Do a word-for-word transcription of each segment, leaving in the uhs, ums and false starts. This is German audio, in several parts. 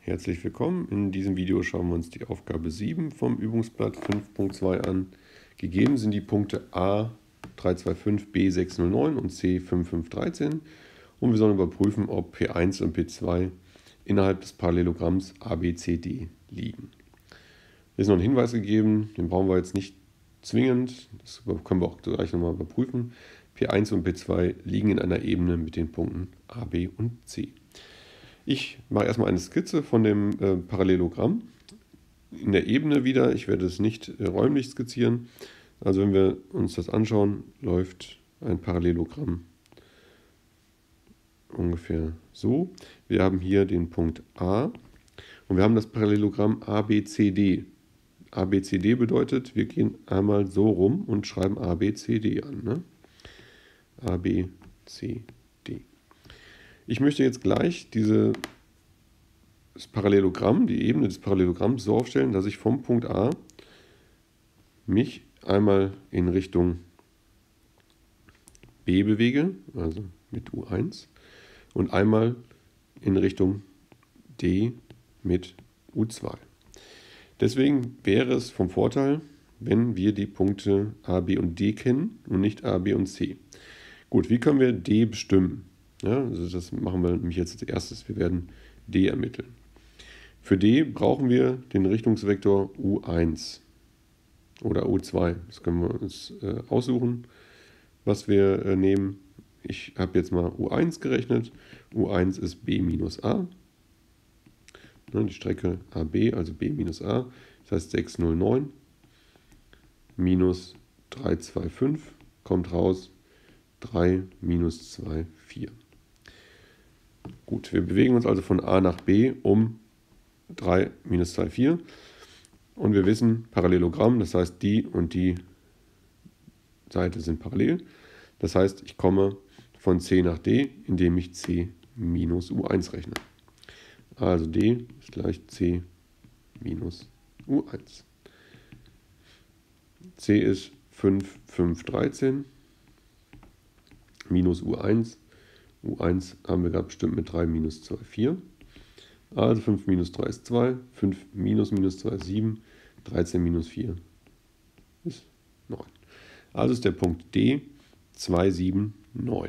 Herzlich willkommen. In diesem Video schauen wir uns die Aufgabe sieben vom Übungsblatt fünf Punkt zwei an. Gegeben sind die Punkte A drei zwei fünf, B sechs null neun und C fünf fünf eins drei und wir sollen überprüfen, ob P eins und P zwei innerhalb des Parallelogramms A B C D liegen. Hier ist noch ein Hinweis gegeben, den brauchen wir jetzt nicht zwingend, das können wir auch gleich nochmal überprüfen. P eins und P zwei liegen in einer Ebene mit den Punkten A, B und C. Ich mache erstmal eine Skizze von dem äh, Parallelogramm in der Ebene wieder. Ich werde es nicht äh, räumlich skizzieren. Also wenn wir uns das anschauen, läuft ein Parallelogramm ungefähr so. Wir haben hier den Punkt A und wir haben das Parallelogramm A B C D. A B C D bedeutet, wir gehen einmal so rum und schreiben A B C D an. Ne? A B C D. Ich möchte jetzt gleich diese, das Parallelogramm, die Ebene des Parallelogramms so aufstellen, dass ich vom Punkt A mich einmal in Richtung B bewege, also mit U eins, und einmal in Richtung D mit U zwei. Deswegen wäre es vom Vorteil, wenn wir die Punkte A, B und D kennen und nicht A, B und C. Gut, wie können wir D bestimmen? Ja, also das machen wir nämlich jetzt als erstes. Wir werden D ermitteln. Für D brauchen wir den Richtungsvektor U eins oder U zwei. Das können wir uns äh, aussuchen, was wir äh, nehmen. Ich habe jetzt mal U eins gerechnet. U eins ist B minus A. Ne, die Strecke A B, also B minus A. Das heißt sechs null neun minus drei zwei fünf kommt raus drei minus zwei vier. Gut, wir bewegen uns also von A nach B um drei minus zwei vier. Und wir wissen, Parallelogramm, das heißt, die und die Seite sind parallel. Das heißt, ich komme von C nach D, indem ich C minus U eins rechne. Also D ist gleich C minus U eins. C ist fünf fünf dreizehn minus U eins. U eins haben wir gerade bestimmt mit drei minus zwei vier. Also fünf minus drei ist zwei, fünf minus minus zwei ist sieben, dreizehn minus vier ist neun. Also ist der Punkt D zwei sieben neun.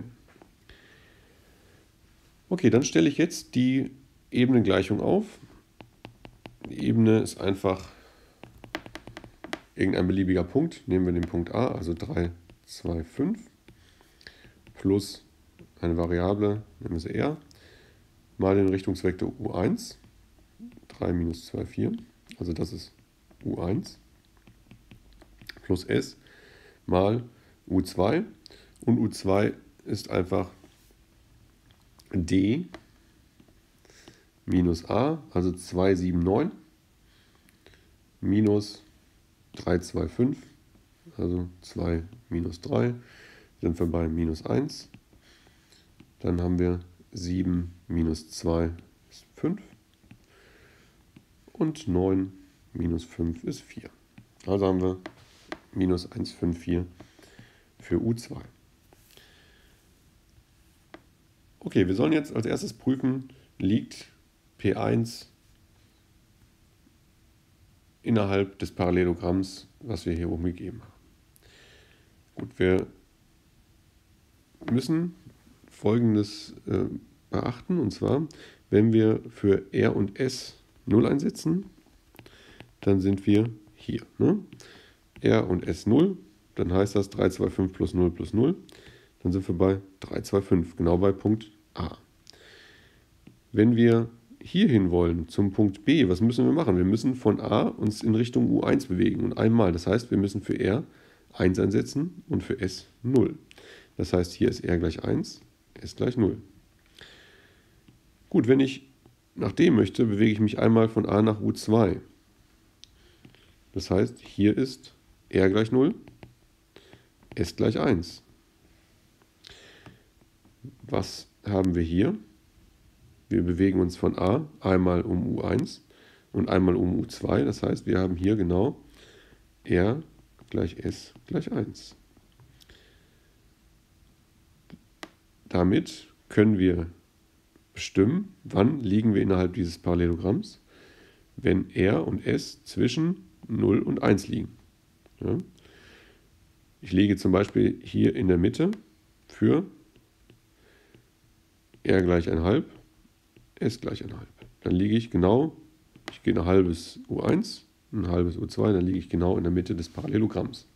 Okay, dann stelle ich jetzt die Ebenengleichung auf. Die Ebene ist einfach irgendein beliebiger Punkt. Nehmen wir den Punkt A, also drei zwei fünf, plus eine Variable, nehmen wir sie R, mal den Richtungsvektor U eins, drei minus zwei vier, also das ist U eins, plus S mal U zwei, und U zwei ist einfach D minus A, also zwei sieben neun, minus drei zwei fünf, also zwei minus drei, sind wir bei minus eins. Dann haben wir sieben minus zwei ist fünf und neun minus fünf ist vier. Also haben wir minus eins fünf vier für U zwei. Okay, wir sollen jetzt als erstes prüfen, liegt P eins innerhalb des Parallelogramms, was wir hier oben gegeben haben. Gut, wir müssen Folgendes äh, beachten, und zwar, wenn wir für R und S null einsetzen, dann sind wir hier. Ne? R und S null, dann heißt das drei zwei fünf plus null plus null, dann sind wir bei drei zwei fünf, genau bei Punkt A. Wenn wir hierhin wollen, zum Punkt B, was müssen wir machen? Wir müssen von A uns in Richtung U eins bewegen und einmal. Das heißt, wir müssen für R eins einsetzen und für S null. Das heißt, hier ist R gleich eins, S gleich null. Gut, wenn ich nach D möchte, bewege ich mich einmal von A nach U zwei. Das heißt, hier ist R gleich null, S gleich eins. Was haben wir hier? Wir bewegen uns von A einmal um U eins und einmal um U zwei. Das heißt, wir haben hier genau R gleich S gleich eins. Damit können wir bestimmen, wann liegen wir innerhalb dieses Parallelogramms, wenn R und S zwischen null und eins liegen. Ja? Ich lege zum Beispiel hier in der Mitte für R gleich eins halb, S gleich eins halb. Dann liege ich genau, ich gehe ein halbes U eins, ein halbes U zwei, dann liege ich genau in der Mitte des Parallelogramms.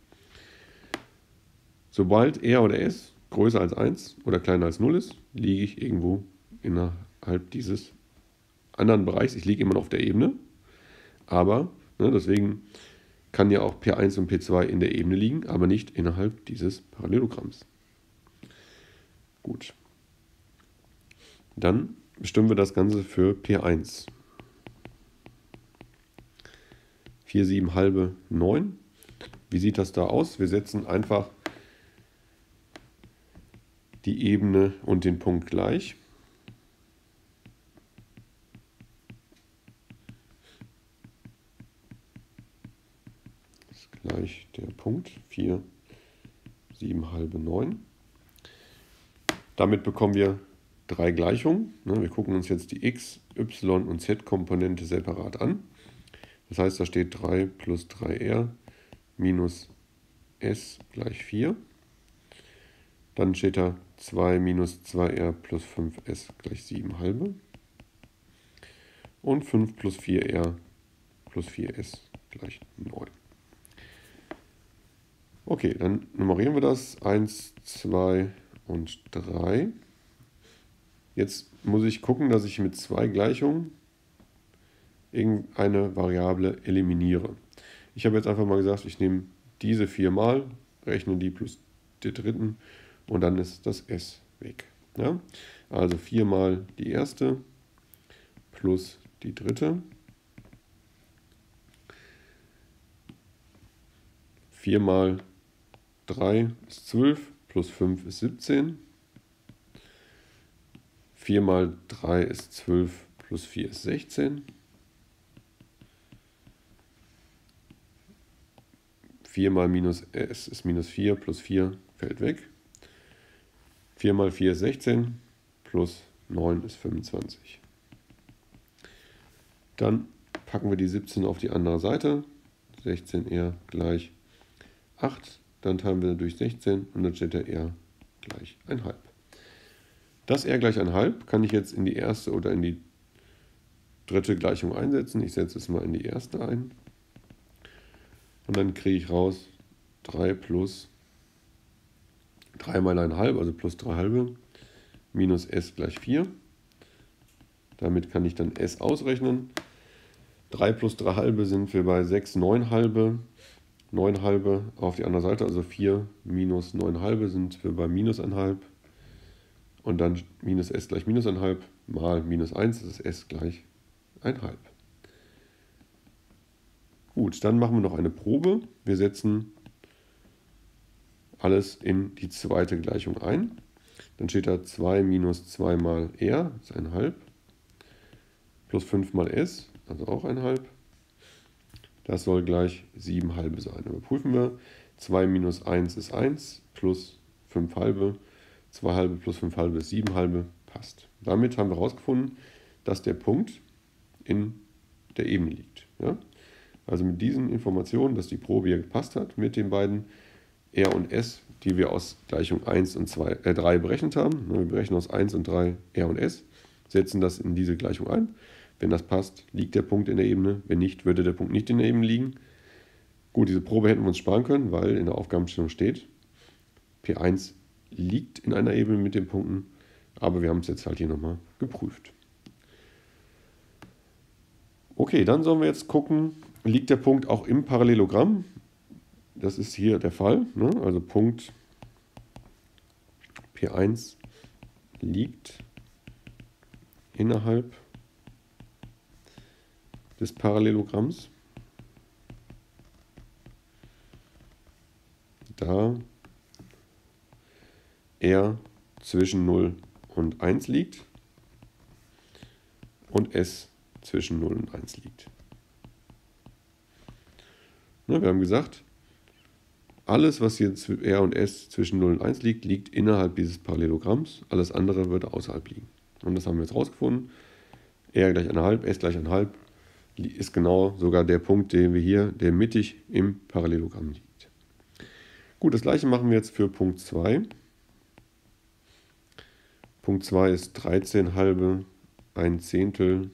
Sobald R oder S größer als eins oder kleiner als null ist, liege ich irgendwo innerhalb dieses anderen Bereichs. Ich liege immer noch auf der Ebene, aber ne, deswegen kann ja auch P eins und P zwei in der Ebene liegen, aber nicht innerhalb dieses Parallelogramms. Gut. Dann bestimmen wir das Ganze für P eins. vier, sieben halbe, neun. Wie sieht das da aus? Wir setzen einfach die Ebene und den Punkt gleich. Das ist gleich der Punkt vier, sieben halbe, neun. Damit bekommen wir drei Gleichungen. Wir gucken uns jetzt die x, y und z-Komponente separat an. Das heißt, da steht drei plus drei r minus s gleich vier. Dann steht da zwei minus zwei r plus fünf s gleich sieben halbe. Und fünf plus vier r plus vier s gleich neun. Okay, dann nummerieren wir das. eins, zwei und drei. Jetzt muss ich gucken, dass ich mit zwei Gleichungen irgendeine Variable eliminiere. Ich habe jetzt einfach mal gesagt, ich nehme diese viermal, rechne die plus der dritten und dann ist das s weg. Ja? Also viermal die erste plus die dritte. vier mal drei ist zwölf, plus fünf ist siebzehn. vier mal drei ist zwölf, plus vier ist sechzehn. vier mal minus s ist minus vier, plus vier fällt weg. vier mal vier ist sechzehn, plus neun ist fünfundzwanzig. Dann packen wir die siebzehn auf die andere Seite. sechzehn r gleich acht. Dann teilen wir durch sechzehn und dann steht der r gleich eins halb. Das r gleich eins halb kann ich jetzt in die erste oder in die dritte Gleichung einsetzen. Ich setze es mal in die erste ein. Und dann kriege ich raus drei plus drei mal eins halb, also plus drei halbe, minus s gleich vier. Damit kann ich dann s ausrechnen. drei plus drei halbe sind wir bei sechs, neun halbe. neun halbe auf die andere Seite, also vier minus neun halbe sind wir bei minus eins halb. Und dann minus s gleich minus eins halb mal minus eins, das ist s gleich eins halb. Gut, dann machen wir noch eine Probe. Wir setzen alles in die zweite Gleichung ein. Dann steht da zwei minus zwei mal r, das ist eins halb, plus fünf mal s, also auch eins halb. Das soll gleich sieben halbe sein. Überprüfen wir. zwei minus eins ist eins, plus fünf halbe. zwei halbe plus fünf halbe ist sieben halbe. Passt. Damit haben wir herausgefunden, dass der Punkt in der Ebene liegt. Ja? Also mit diesen Informationen, dass die Probe hier gepasst hat, mit den beiden r und s, die wir aus Gleichung eins und zwei, äh, drei berechnet haben. Wir berechnen aus eins und drei r und s, setzen das in diese Gleichung ein. Wenn das passt, liegt der Punkt in der Ebene. Wenn nicht, würde der Punkt nicht in der Ebene liegen. Gut, diese Probe hätten wir uns sparen können, weil in der Aufgabenstellung steht, P eins liegt in einer Ebene mit den Punkten, aber wir haben es jetzt halt hier nochmal geprüft. Okay, dann sollen wir jetzt gucken, liegt der Punkt auch im Parallelogramm? Das ist hier der Fall. Ne? Also Punkt P eins liegt innerhalb des Parallelogramms, da R zwischen null und eins liegt und S zwischen null und eins liegt. Ne, wir haben gesagt, alles, was hier R und S zwischen null und eins liegt, liegt innerhalb dieses Parallelogramms, alles andere würde außerhalb liegen. Und das haben wir jetzt rausgefunden. R gleich eins Komma fünf, S gleich eins Komma fünf ist genau sogar der Punkt, den wir hier, der mittig im Parallelogramm liegt. Gut, das gleiche machen wir jetzt für Punkt zwei. Punkt zwei ist dreizehn halbe, ein Zehntel,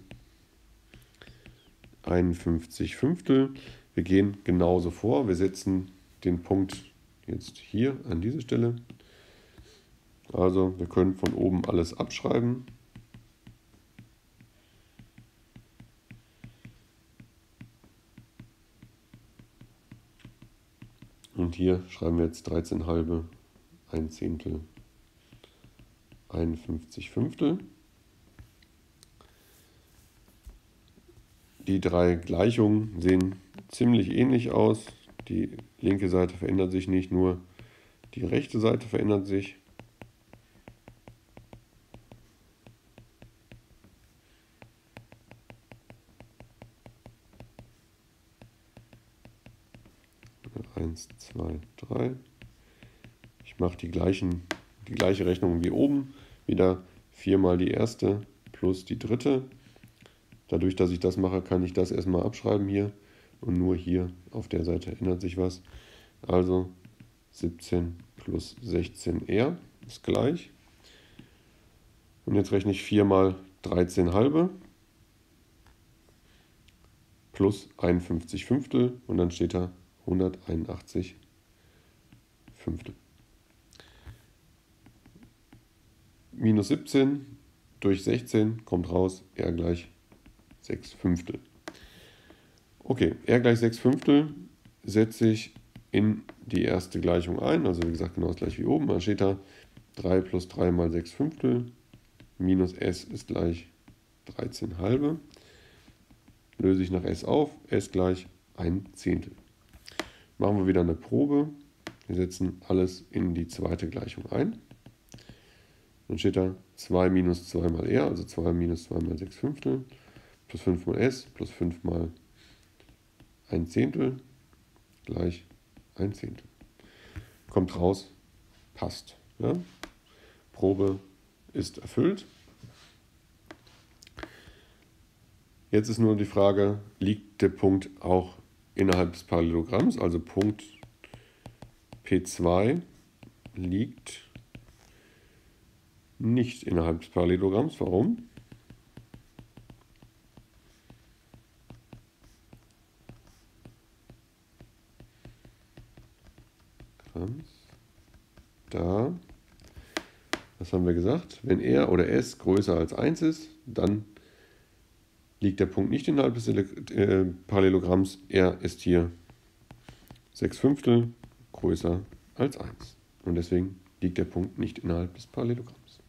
einundfünfzig Fünftel. Wir gehen genauso vor. Wir setzen den Punkt jetzt hier an diese Stelle. Also wir können von oben alles abschreiben. Und hier schreiben wir jetzt dreizehn halbe, ein Zehntel, einundfünfzig Fünftel. Die drei Gleichungen sehen ziemlich ähnlich aus. Die linke Seite verändert sich nicht, nur die rechte Seite verändert sich. eins, zwei, drei. Ich mache die, gleichen, die gleiche Rechnung wie oben. Wieder vier mal die erste plus die dritte. Dadurch, dass ich das mache, kann ich das erstmal abschreiben hier. Und nur hier auf der Seite ändert sich was. Also siebzehn plus sechzehn R ist gleich. Und jetzt rechne ich vier mal dreizehn halbe plus einundfünfzig Fünftel. Und dann steht da hunderteinundachtzig Fünftel. Minus siebzehn durch sechzehn kommt raus, R gleich sechs Fünftel. Okay, R gleich sechs Fünftel setze ich in die erste Gleichung ein. Also wie gesagt, genau das gleiche wie oben. Dann steht da drei plus drei mal sechs Fünftel minus S ist gleich dreizehn halbe. Löse ich nach S auf, S gleich ein Zehntel. Machen wir wieder eine Probe. Wir setzen alles in die zweite Gleichung ein. Dann steht da zwei minus zwei mal R, also zwei minus zwei mal sechs Fünftel, plus fünf mal S, plus fünf mal ein Zehntel, gleich ein Zehntel. Kommt raus, passt. Ja? Probe ist erfüllt. Jetzt ist nur die Frage, liegt der Punkt auch innerhalb des Parallelogramms, also Punkt P zwei liegt nicht innerhalb des Parallelogramms. Warum? Da, was haben wir gesagt? Wenn R oder S größer als eins ist, dann liegt der Punkt nicht innerhalb des äh, Parallelogramms. R ist hier sechs Fünftel größer als eins. Und deswegen liegt der Punkt nicht innerhalb des Parallelogramms.